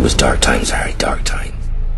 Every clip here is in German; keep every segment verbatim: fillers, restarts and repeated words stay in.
was dark times, Harry, dark times.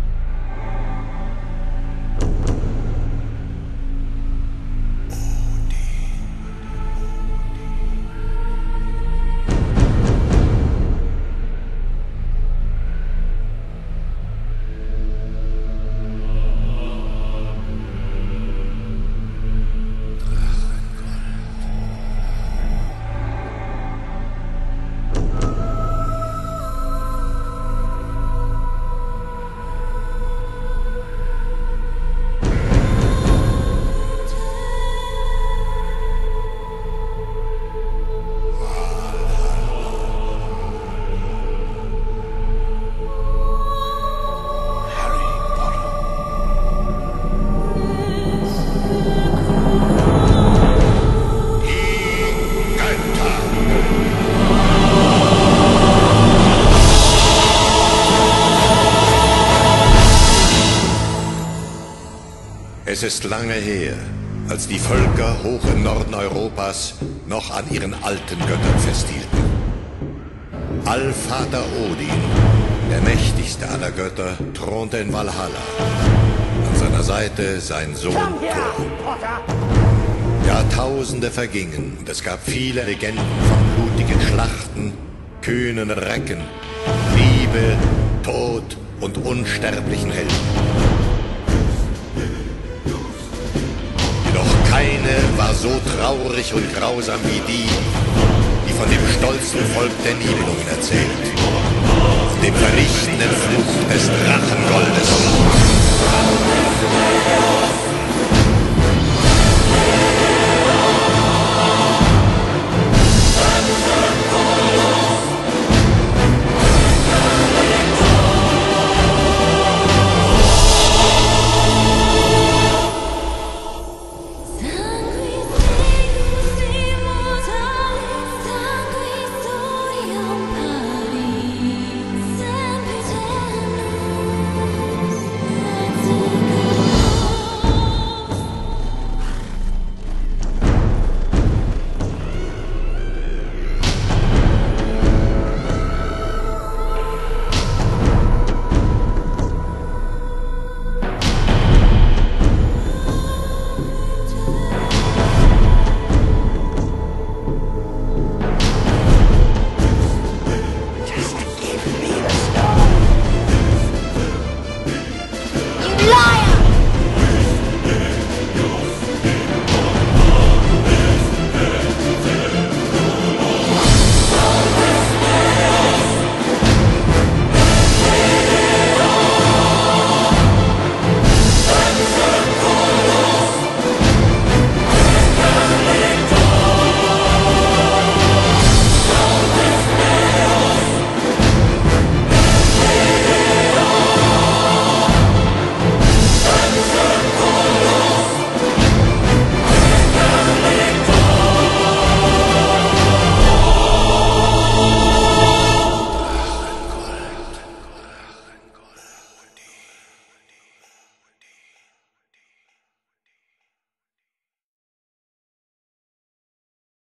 Es ist lange her, als die Völker hoch im Norden Europas noch an ihren alten Göttern festhielten. Allvater Odin, der mächtigste aller Götter, thronte in Valhalla. An seiner Seite sein Sohn Thor. Jahrtausende vergingen und es gab viele Legenden von blutigen Schlachten, kühnen Recken, Liebe, Tod und unsterblichen Helden. Jedoch keine war so traurig und grausam wie die, die von dem stolzen Volk der Nibelungen erzählt, und dem vernichtenden Fluch des Drachengoldes.